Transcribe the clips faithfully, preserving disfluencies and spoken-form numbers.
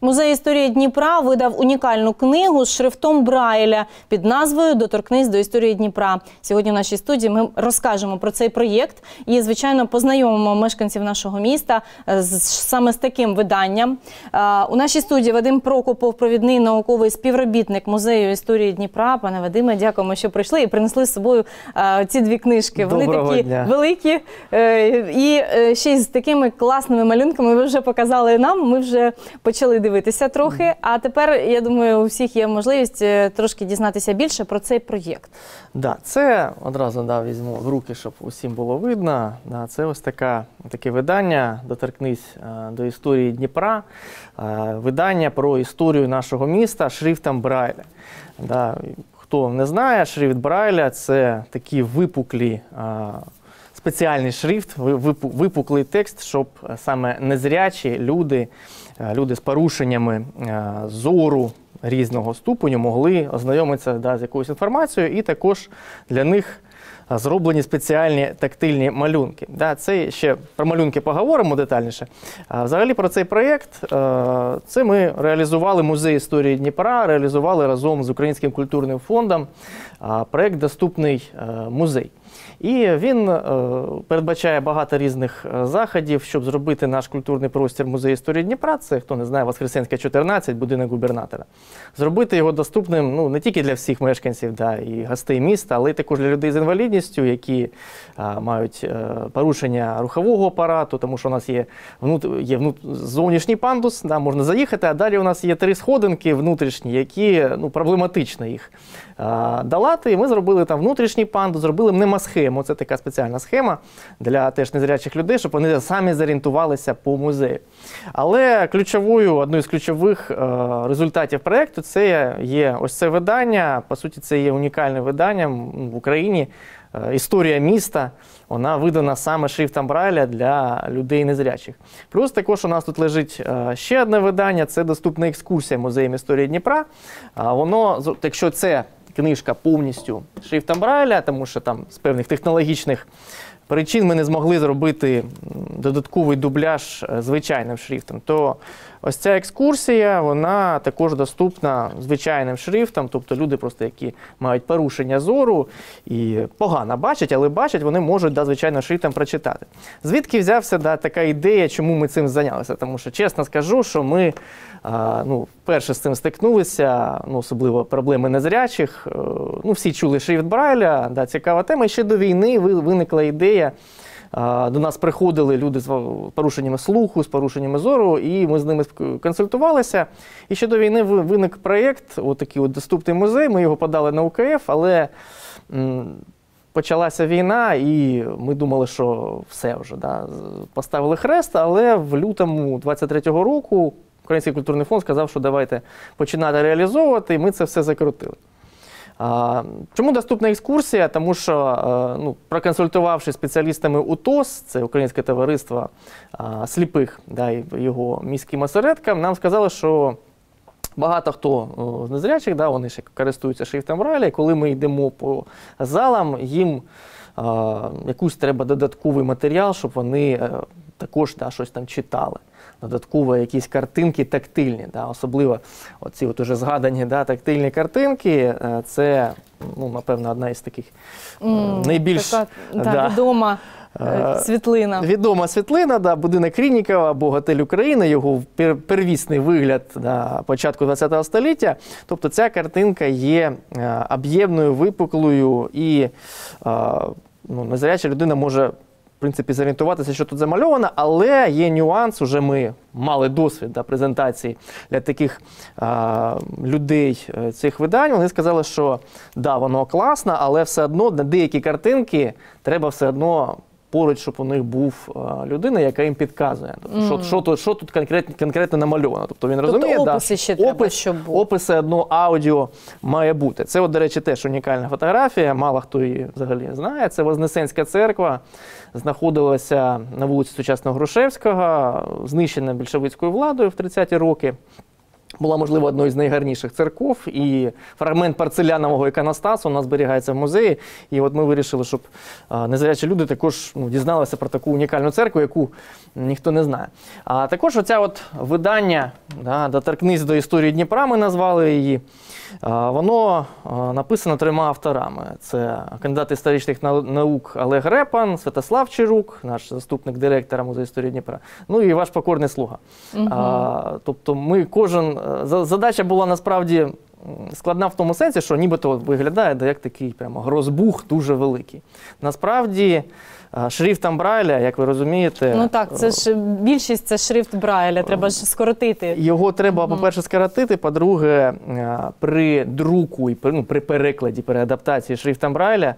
Музей історії Дніпра видав унікальну книгу з шрифтом Брайля під назвою «Доторкнись до історії Дніпра». Сьогодні в нашій студії ми розкажемо про цей проєкт і, звичайно, познайомимо мешканців нашого міста з, саме з таким виданням. У нашій студії Вадим Прокопов, провідний науковий співробітник Музею історії Дніпра. Пане Вадиме, дякуємо, що прийшли і принесли з собою ці дві книжки. Вони Доброго такі дня. великі і ще й з такими класними малюнками. Ви вже показали нам, ми вже почали дивитися трохи, а тепер, я думаю, у всіх є можливість трошки дізнатися більше про цей проєкт. Да, це одразу да, візьму в руки, щоб усім було видно. Да, це ось така, таке видання «Доторкнись до історії Дніпра», видання про історію нашого міста шрифтом Брайля. Да, хто не знає, шрифт Брайля – це такі випуклі, спеціальний шрифт, випуклий текст, щоб саме незрячі люди, люди з порушеннями зору різного ступеню могли ознайомитися да, з якоюсь інформацією, і також для них зроблені спеціальні тактильні малюнки. Да, це ще про малюнки поговоримо детальніше. А взагалі про цей проєкт, це ми реалізували Музей історії Дніпра, реалізували разом з Українським культурним фондом проєкт «Доступний музей». І він е, передбачає багато різних заходів, щоб зробити наш культурний простір Музею історії Дніпра, це, хто не знає, Воскресенська, чотирнадцять, будинок губернатора. Зробити його доступним ну, не тільки для всіх мешканців да, і гостей міста, але й також для людей з інвалідністю, які а, мають а, порушення рухового апарату, тому що у нас є, внут... є внут... зовнішній пандус, да, можна заїхати, а далі у нас є три сходинки внутрішні, які ну, проблематично їх а, долати. І ми зробили там внутрішній пандус, зробили мнемосхему. Це така спеціальна схема для теж незрячих людей, щоб вони самі зорієнтувалися по музею. Але ключовою, одною з ключових е, результатів проєкту це є ось це видання. По суті, це є унікальним виданням в Україні. Е, історія міста, вона видана саме шрифтом Брайля для людей незрячих. Плюс також у нас тут лежить е, ще одне видання, це доступна екскурсія Музеєм історії Дніпра. А воно, якщо це книжка повністю шрифтом Брайля, тому що там з певних технологічних причин ми не змогли зробити додатковий дубляж звичайним шрифтом, то ось ця екскурсія, вона також доступна звичайним шрифтом, тобто люди просто, які мають порушення зору і погано бачать, але бачать, вони можуть, да, звичайно, шрифтом прочитати. Звідки взявся да, така ідея, чому ми цим зайнялися? Тому що, чесно скажу, що ми а, ну, вперше з цим стикнулися, ну, особливо проблеми незрячих. Ну, всі чули шрифт Брайля, да, цікава тема. І ще до війни виникла ідея. До нас приходили люди з порушеннями слуху, з порушеннями зору, і ми з ними консультувалися. І ще до війни виник проєкт, отакий от доступний музей, ми його подали на У Ка Еф, але м, почалася війна, і ми думали, що все вже, да, поставили хрест, але в лютому двадцять третього року Український культурний фонд сказав, що давайте починати реалізовувати, і ми це все закрутили. А, чому доступна екскурсія? Тому що, а, ну, проконсультувавши спеціалістами У Т О С, це Українське товариство а, сліпих, да, його міським осередкам, нам сказали, що багато хто з незрячих, да, вони ще користуються шрифтом Брайля, і коли ми йдемо по залам, їм а, якусь треба додатковий матеріал, щоб вони а, також да, щось там читали. Додатково якісь картинки тактильні, да, особливо оці от уже згадані да, тактильні картинки, це, ну, напевно, одна із таких mm, найбільш така, да, да, відома е, світлина. Відома світлина, да, будинок Крінікова або готель Україна, його первісний вигляд да, початку ХХ століття. Тобто ця картинка є об'ємною, випуклою і ну, незряча людина може в принципі, зорієнтуватися, що тут замальовано, але є нюанс, уже ми мали досвід да, презентації для таких а, людей цих видань. Вони сказали, що да, воно класно, але все одно на деякі картинки треба все одно поруч, щоб у них був а, людина, яка їм підказує. Тобто, mm. що, що тут, що тут конкретно, конкретно намальовано. Тобто він тобто розуміє, описи да, ще опис, треба, щоб був. Описи одно аудіо має бути. Це, от, до речі, теж унікальна фотографія, мало хто її взагалі знає. Це Вознесенська церква, знаходилася на вулиці Сучасного Грушевського, знищена більшовицькою владою в тридцяті роки. була, можливо, одною з найгарніших церков, і фрагмент порцелянового іконостасу у нас зберігається в музеї. І от ми вирішили, щоб а, незрячі люди також ну, дізналися про таку унікальну церкву, яку ніхто не знає. А також оця от видання, да, «Доторкнись до історії Дніпра», ми назвали її, а, воно а, написано трьома авторами. Це кандидат історичних наук Олег Репан, Святослав Чирук, наш заступник директора Музею історії Дніпра, ну і ваш покорний слуга. Угу. А, тобто ми кожен... Задача була насправді складна в тому сенсі, що нібито виглядає як такий прямо грозбух дуже великий. Насправді шрифтом Брайля, як ви розумієте... Ну так, це ж більшість це шрифт Брайля, треба ж скоротити. Його треба, угу. по-перше, скоротити, по-друге, при друку і ну, при перекладі, при адаптації шрифтом Брайля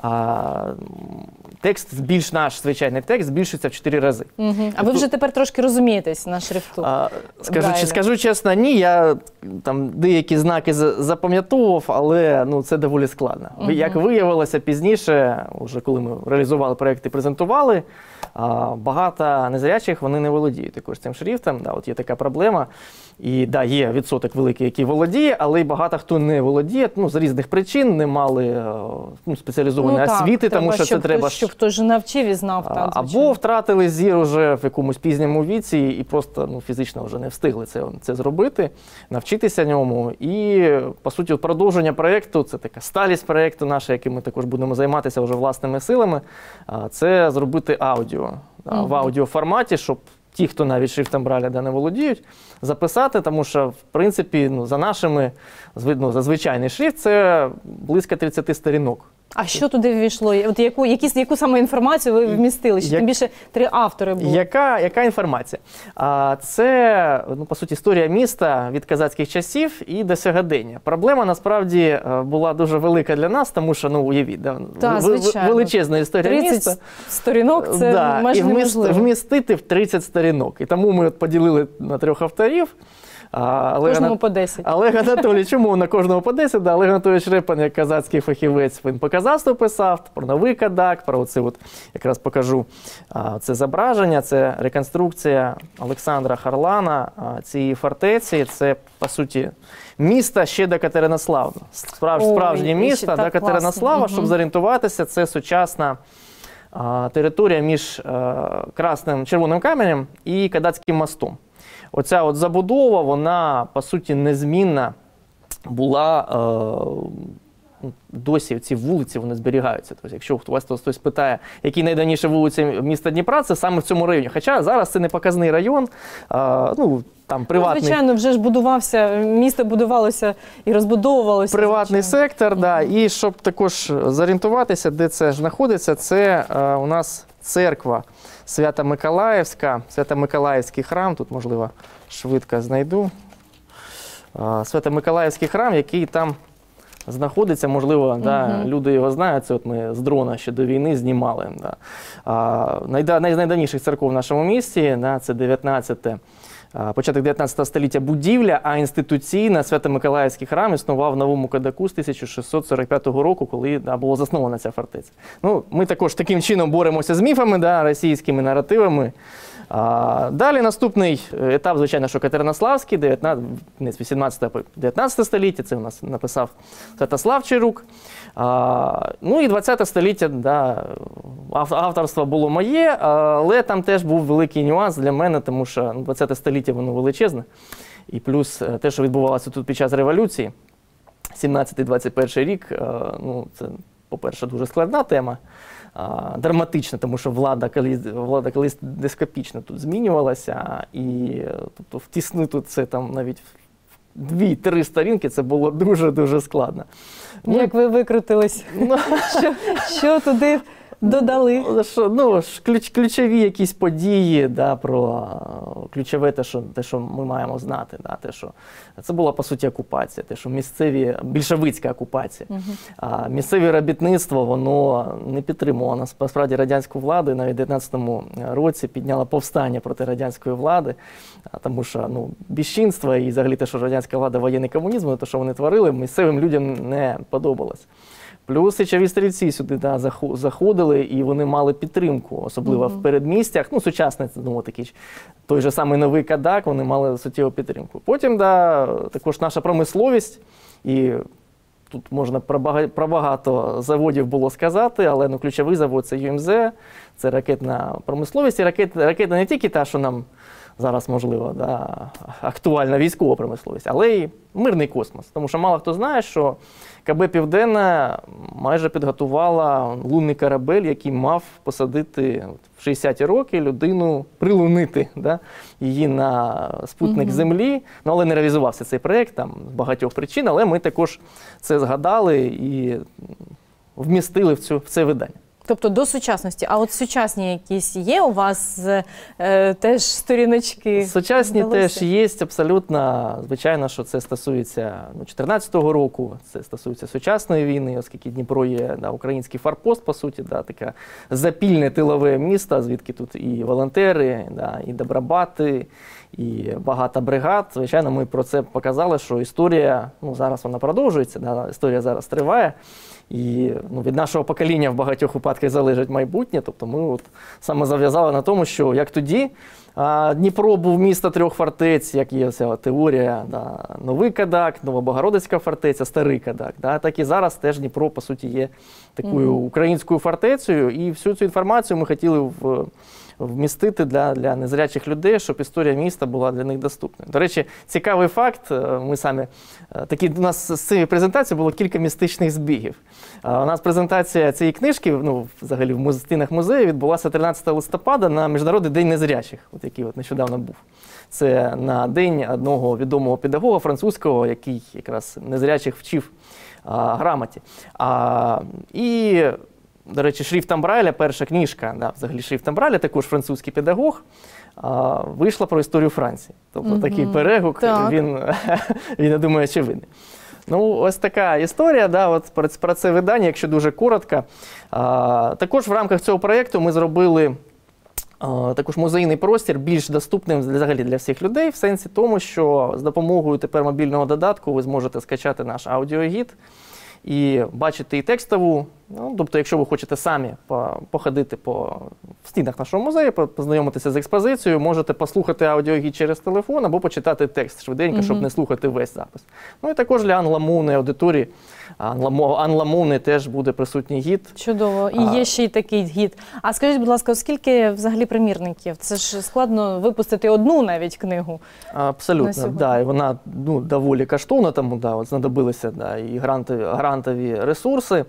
текст, більш наш звичайний текст, збільшується в чотири рази. Угу. А ви вже тепер трошки розумієтесь на шрифту? А, скажу, скажу чесно, ні. Я там деякі знаки запам'ятовував, але ну, це доволі складно. Угу. Як виявилося пізніше, вже коли ми реалізували проєкт і презентували, багато незрячих, вони не володіють також цим шрифтом. Да, от є така проблема. І да, є відсоток великий, який володіє, але й багато хто не володіє, ну, з різних причин, не мали ну, спеціалізованої ну, освіти, так, тому що щоб це треба... Хтось, щоб хтось же навчив і знав. А, так, або втратили зір уже в якомусь пізньому віці і просто ну, фізично вже не встигли це, це зробити, навчитися ньому. І, по суті, продовження проєкту, це така сталість проєкту наша, яким ми також будемо займатися вже власними силами, це зробити аудіо. Угу. В аудіоформаті, щоб ті, хто навіть шрифтом Брайля да, не володіють, записати, тому що, в принципі, ну, за нашими, ну, за звичайний шрифт, це близько тридцять сторінок. А що туди ввійшло? От яку, які, яку саме інформацію ви вмістили? Що Як, тим більше три автори були? Яка, яка інформація? А, це, ну, по суті, історія міста від козацьких часів і до сьогодення. Проблема, насправді, була дуже велика для нас, тому що, ну, уявіть, да, Та, величезна історія тридцять міста. сторінок – це да, майже і вміст, неможливо. вмістити в тридцять сторінок. І тому ми от поділили на трьох авторів. А, Олег, кожному по десять. Олег Анатолійович, чому на кожного по десять? Да, Олег Анатолійович Репан, як казацький фахівець, він по казацтву писав, про новий кадак, про оце от, якраз покажу, а, це зображення, це реконструкція Олександра Харлана а, цієї фортеці, це, по суті, місто ще до Катеринослава. Справ, Ой, справжнє місто до Катеринослава, щоб зорієнтуватися, це сучасна а, територія між а, Красним Червоним каменем і Кадацьким мостом. Оця от забудова, вона, по суті, незмінна була, е, досі ці вулиці, вони зберігаються. Тобто, якщо у вас хтось питає, які найдавніші вулиці міста Дніпра, це саме в цьому районі. Хоча зараз це не показний район, е, ну, там приватний... Ну, звичайно, вже ж будувався, місто будувалося і розбудовувалося. Приватний звичайно. сектор, mm-hmm. да, і щоб також зорієнтуватися, де це знаходиться, це е, у нас церква Свято-Миколаївська, Свято-Миколаївський храм, тут, можливо, швидко знайду. Свято-Миколаївський храм, який там знаходиться, можливо, угу. да, люди його знають, це от ми з дрона ще до війни знімали. Да. А, найда, найдавніших церков в нашому місті, да, це дев'ятнадцяте, початок дев'ятнадцятого століття будівля, а інституційна Свято-Миколаївський храм існував в Новому Кадаку з тисяча шістсот сорок п'ятого року, коли да, була заснована ця фортеця. Ну, ми також таким чином боремося з міфами, да, російськими наративами. А, далі наступний етап, звичайно, що Катеринославський, вісімнадцяте-дев'ятнадцяте століття, це у нас написав Святослав Чирук. А, ну і двадцяте століття, да, авторство було моє, але там теж був великий нюанс для мене, тому що двадцяте століття воно величезне. І плюс те, що відбувалося тут під час революції, сімнадцятий двадцять перший рік, ну, це, по-перше, дуже складна тема. Драматична, тому що влада колись, влада колись дископічно тут змінювалася, і тобто, втіснити це там навіть дві-три сторінки, це було дуже-дуже складно. Як ви викрутились? що, що туди додали? Що, ну, ключ, ключові якісь події, да, про ключове те, що, те, що ми маємо знати. Да, те, що, це була, по суті, окупація, те, що місцеві, більшовицька окупація. Uh-huh. А місцеве робітництво, воно не підтримувало насправді радянську владу, і навіть в дев'ятнадцятому році підняло повстання проти радянської влади, тому що ну, безчинство і взагалі те, що радянська влада воєнний комунізм, те, що вони творили, місцевим людям не подобалось. Плюс січові стрільці сюди да, заходили, і вони мали підтримку, особливо mm-hmm. в передмістях. Ну, сучасний, ну, такий, той же самий Новий Кадак, вони мали суттєву підтримку. Потім, да, також наша промисловість, і тут можна про багато, про багато заводів було сказати, але ну, ключовий завод – це ю ем зет, це ракетна промисловість, і ракет, ракета не тільки та, що нам зараз, можливо, да, актуальна військова промисловість, але й мирний космос. Тому що мало хто знає, що ка бе «Південне» майже підготувала лунний корабель, який мав посадити в шістдесяті роки людину, прилунити да, її на спутник mm-hmm. Землі. Ну, але не реалізувався цей проєкт, там з багатьох причин, але ми також це згадали і вмістили в, цю, в це видання. Тобто до сучасності. А от сучасні якісь є у вас е, теж сторіночки? Сучасні вдалося? Теж є, абсолютно. Звичайно, що це стосується ну, чотирнадцятого року, це стосується сучасної війни, оскільки Дніпро є да, український форпост, по суті, да, таке запільне тилове місто, звідки тут і волонтери, да, і добробати, і багато бригад. Звичайно, ми про це показали, що історія, ну, зараз вона продовжується, да, історія зараз триває. І ну, від нашого покоління в багатьох випадках залежить майбутнє. Тобто ми от саме зав'язали на тому, що як тоді а, Дніпро був місто трьох фортець, як є ця теорія, да, Новий Кадак, Новобогородицька фортеця, Старий Кадак. Да, так і зараз теж Дніпро, по суті, є такою mm-hmm. українською фортецею. І всю цю інформацію ми хотіли в вмістити для, для незрячих людей, щоб історія міста була для них доступною. До речі, цікавий факт, ми самі, такі, у нас з цієї презентації було кілька містичних збігів. У нас презентація цієї книжки, ну, взагалі в стінах музею, відбулася тринадцятого листопада на Міжнародний день незрячих, от який от нещодавно був. Це на день одного відомого педагога французького, який якраз незрячих вчив а, грамоті. А, і До речі, шрифтом Брайля, перша книжка, да, взагалі шрифтом Брайля, також французький педагог, а, вийшла про історію Франції. Тобто mm-hmm. такий перегук, так. він, він, я думаю, очевидний. Ну, ось така історія, да, от про, про це видання, якщо дуже коротко. А, також в рамках цього проєкту ми зробили а, також музейний простір більш доступним взагалі для всіх людей, в сенсі тому, що з допомогою тепер мобільного додатку ви зможете скачати наш аудіогід і бачити і текстову, ну, тобто, якщо ви хочете самі походити по стінах нашого музею, познайомитися з експозицією, можете послухати аудіогід через телефон або почитати текст швиденько, mm-hmm. щоб не слухати весь запис. Ну і також для англомовної аудиторії, англомовний теж буде присутній гід. Чудово. І є ще й такий гід. А скажіть, будь ласка, оскільки взагалі примірників? Це ж складно випустити одну навіть книгу. Абсолютно, да, і вона ну, доволі коштовна, тому да, от знадобилися да, і грантові, грантові ресурси.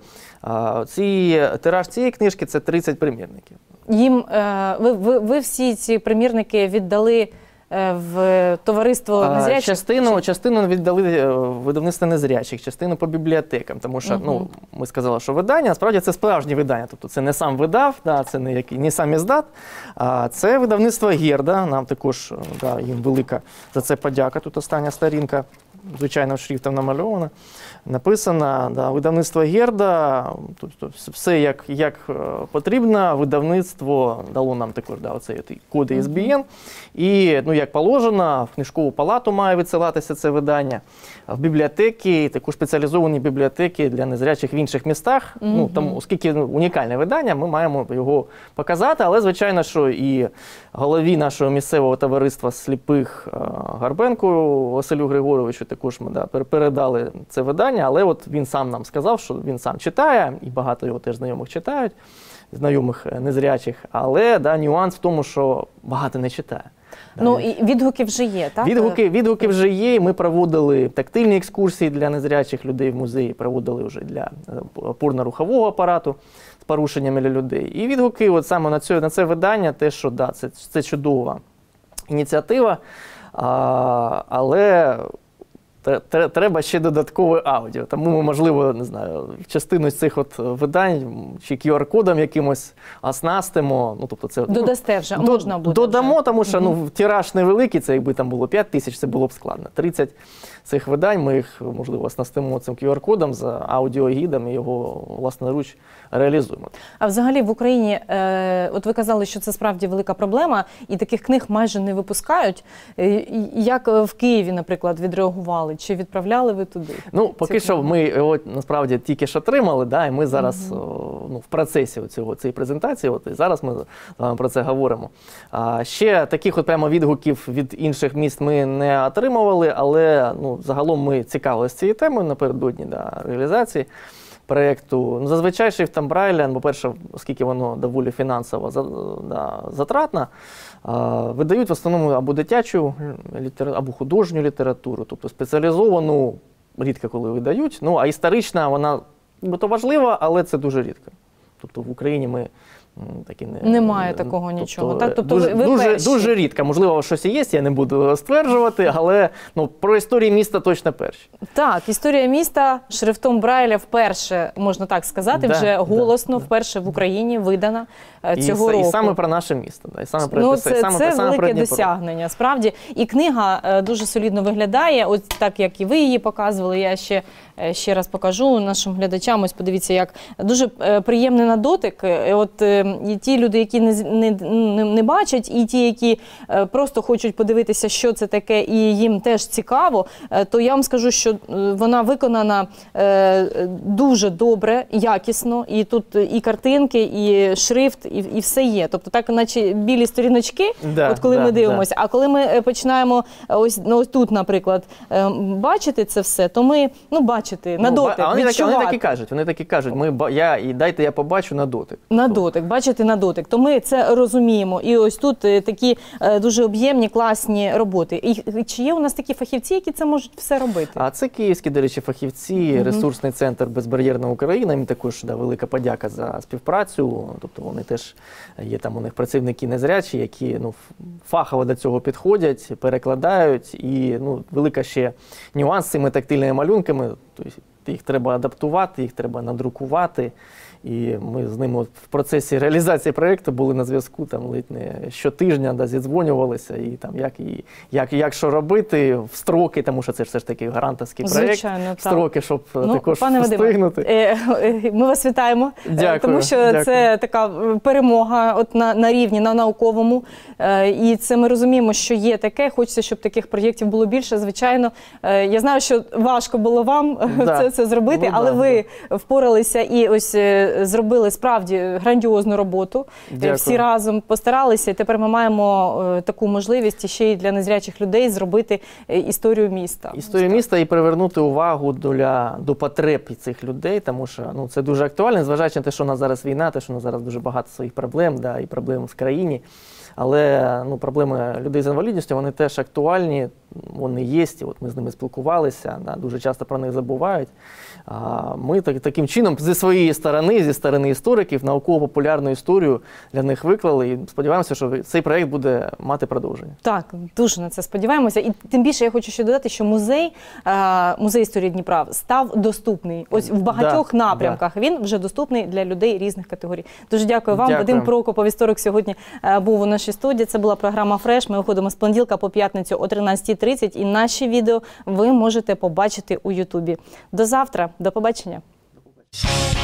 Ці, тираж цієї книжки – це тридцять примірників. Їм, ви, ви, ви всі ці примірники віддали в товариство незрячих? Частину, частину віддали видавництво незрячих, частину по бібліотекам, тому що, uh-huh. ну, ми сказали, що видання, насправді це справжнє видання, тобто це не сам видав, да, це не, який, не сам іздат, а це видавництво Герда, нам також, да, їм велика за це подяка, тут остання сторінка, звичайно, шрифтом намальована, написано, да, видавництво Герда, тобто все як, як потрібно, видавництво дало нам також да, оцей код ай ес бі ен, і, ну, як положено, в книжкову палату має відсилатися це видання, в бібліотеки, також спеціалізовані бібліотеки для незрячих в інших містах, mm-hmm. ну, там, оскільки ну, унікальне видання, ми маємо його показати, але, звичайно, що і голові нашого місцевого товариства сліпих Гарбенку Василю Григоровичу також ми да, передали це видання, але от він сам нам сказав, що він сам читає, і багато його теж знайомих читають, знайомих незрячих, але да, нюанс в тому, що багато не читає. Ну, і відгуки вже є, так? Відгуки, відгуки вже є, ми проводили тактильні екскурсії для незрячих людей в музеї, проводили вже для опорно-рухового апарату з порушеннями для людей. І відгуки от саме на це, на це видання, те, що да, це, це чудова ініціатива, а, але треба ще додаткове аудіо. Тому ми, можливо, не знаю, частину з цих от видань чи кю ар-кодом якимось оснастимо. Ну, тобто це, додасте вже, до, можна буде. Додамо, вже. Тому що угу. ну, тираж невеликий, це якби там було п'ять тисяч, це було б складно. тридцять цих видань, ми їх, можливо, оснастимо цим кю ар-кодом з аудіогідом і його власноруч реалізуємо. А взагалі в Україні, е, от ви казали, що це справді велика проблема, і таких книг майже не випускають. Як в Києві, наприклад, відреагували? отримали? Чи відправляли ви туди? Ну, поки що ми його насправді тільки ж отримали, да, і ми зараз угу. ну, в процесі цього, цієї презентації, от, і зараз ми з вами про це говоримо. А, ще таких от прямо відгуків від інших міст ми не отримували, але ну, загалом ми цікавилися цією темою напередодні да, реалізації проєкту. Ну, зазвичай шрифтом Брайля, по-перше, оскільки воно доволі фінансово да, затратно, видають в основному або дитячу, або художню літературу, тобто спеціалізовану рідко коли видають. Ну, а історична, вона то важлива, але це дуже рідко. Тобто в Україні ми такі не... Немає такого тобто, нічого. Так, тобто дуже, ви дуже, перші. дуже рідко. Можливо, щось і є, я не буду стверджувати, але ну, про історію міста точно перші. Так, історія міста шрифтом Брайля вперше, можна так сказати, да, вже голосно, да, вперше в Україні видана цього і, року. І саме про наше місто. Да, і саме про, ну, і це саме, це саме велике досягнення, справді. І книга дуже солідно виглядає, ось так, як і ви її показували. Я ще, ще раз покажу нашим глядачам. Ось подивіться, як дуже приємний на дотик. От і ті люди, які не, не, не, не бачать, і ті, які просто хочуть подивитися, що це таке, і їм теж цікаво, то я вам скажу, що вона виконана дуже добре, якісно. І тут і картинки, і шрифт, і, і все є. Тобто так, наче білі сторіночки, да, от коли да, ми дивимося. Да. А коли ми починаємо ось, ну, ось тут, наприклад, бачити це все, то ми, ну, бачити, на дотик, а вони відчувати. Так, вони так і кажуть, вони так і кажуть, ми, я, і дайте я побачу на дотик. На дотик, бачити на дотик. То ми це розуміємо. І ось тут такі дуже об'ємні, класні роботи. І чи є у нас такі фахівці, які це можуть все робити? А це київські, до речі, фахівці, угу. ресурсний центр «Безбар'єрна Україна». Їм також да, велика подяка за співпрацю. Тобто вони теж є там у них працівники незрячі, які ну, фахово до цього підходять, перекладають. І ну, велика ще нюанс з цими тактильними малюнками. Тобто їх треба адаптувати, їх треба надрукувати. І ми з ними в процесі реалізації проєкту були на зв'язку там ледь не щотижня, да, зідзвонювалися, і там як, і, як, як що робити в строки, тому що це ж все ж таки грантовський проєкт, Звичайно, в строки, щоб ну, також пане встигнути. Вадиме, ми вас вітаємо, дякую, тому що дякую. Це така перемога от на, на рівні, на науковому, і це ми розуміємо, що є таке, хочеться, щоб таких проєктів було більше, звичайно. Я знаю, що важко було вам да. це, це зробити, ну, але да, ви да. впоралися і ось зробили справді грандіозну роботу. Дякую. Всі разом постаралися, і тепер ми маємо таку можливість ще й для незрячих людей зробити історію міста. Історію так. міста і привернути увагу до, до потреб цих людей, тому що ну, це дуже актуально, зважаючи на те, що у нас зараз війна, те, що у нас зараз дуже багато своїх проблем, да, і проблем в країні. Але ну, проблеми людей з інвалідністю, вони теж актуальні, вони є, і от ми з ними спілкувалися, да, дуже часто про них забувають. А ми так, таким чином зі своєї сторони, зі сторони істориків, науково-популярну історію для них виклали і сподіваємося, що цей проєкт буде мати продовження. Так, дуже на це сподіваємося. І тим більше я хочу ще додати, що музей, музей історії Дніпра став доступний. Ось в багатьох да, напрямках. Да. Він вже доступний для людей різних категорій. Дуже дякую вам. Дякую. Вадим Прокопов, історик, сьогодні був у нашій студії. Це була програма «Фреш». Ми виходимо з понеділка по п'ятницю о тринадцятій тридцять. І наші відео ви можете побачити у Ютубі. До завтра. До побачення. До побачення.